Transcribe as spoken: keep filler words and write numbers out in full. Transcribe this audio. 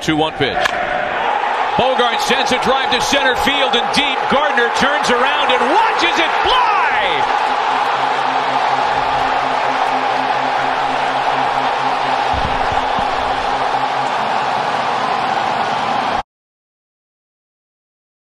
two one pitch. Bogaerts sends a drive to center field and deep. Gardner turns around and watches it fly!